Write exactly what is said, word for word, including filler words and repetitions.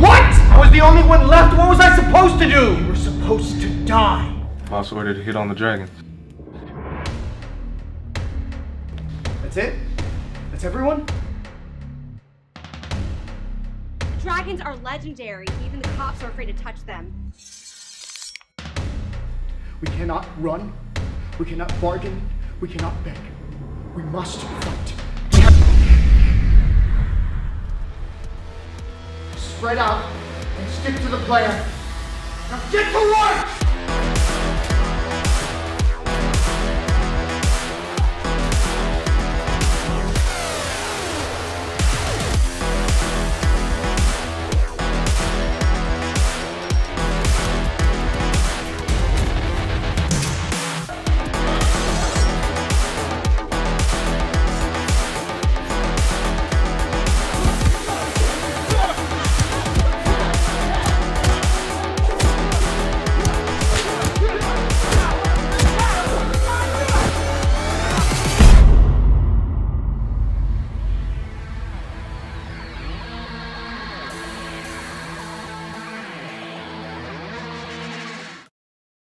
What? I was the only one left. What was I supposed to do? You were supposed to die. Boss ordered to hit on the dragons. That's it? That's everyone? Dragons are legendary. Even the cops are afraid to touch them. We cannot run. We cannot bargain. We cannot beg. We must fight. We have... Spread out and stick to the plan. Now get to work!